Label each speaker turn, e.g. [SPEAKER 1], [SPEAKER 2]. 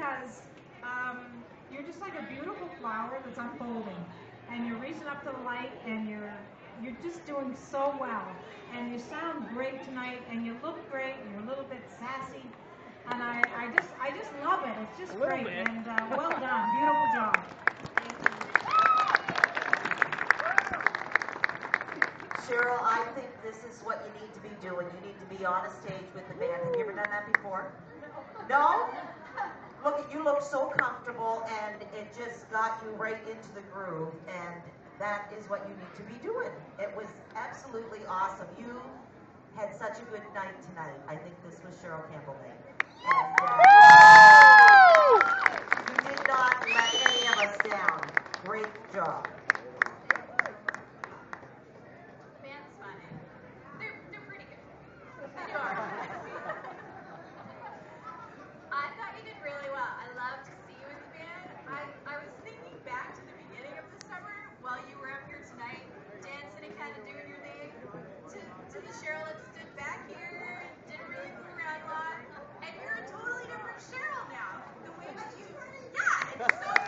[SPEAKER 1] because you're just like a beautiful flower that's unfolding, and you're reaching up to the light, and you're just doing so well, and you sound great tonight, and you look great, and you're a little bit sassy, and I just love it. It's just great, and well done, beautiful job.
[SPEAKER 2] Cheryl, I think this is what you need to be doing. You need to be on a stage with the band. Have you ever done that before? No? Look, you look so comfortable, and it just got you right into the groove, and that is what you need to be doing. It was absolutely awesome. You had such a good night tonight. I think this was Cheryl Campbell May. And you did not let any of us down. Great job.
[SPEAKER 3] Band's funny. They're pretty good. They are. I thought you did really well. I love to see you in the band. I was thinking back to the beginning of the summer while you were up here tonight, dancing and kind of doing your thing, to the Cheryl that stood back here and didn't really move around a lot. And you're a totally different Cheryl now. The way that you, yeah, it's so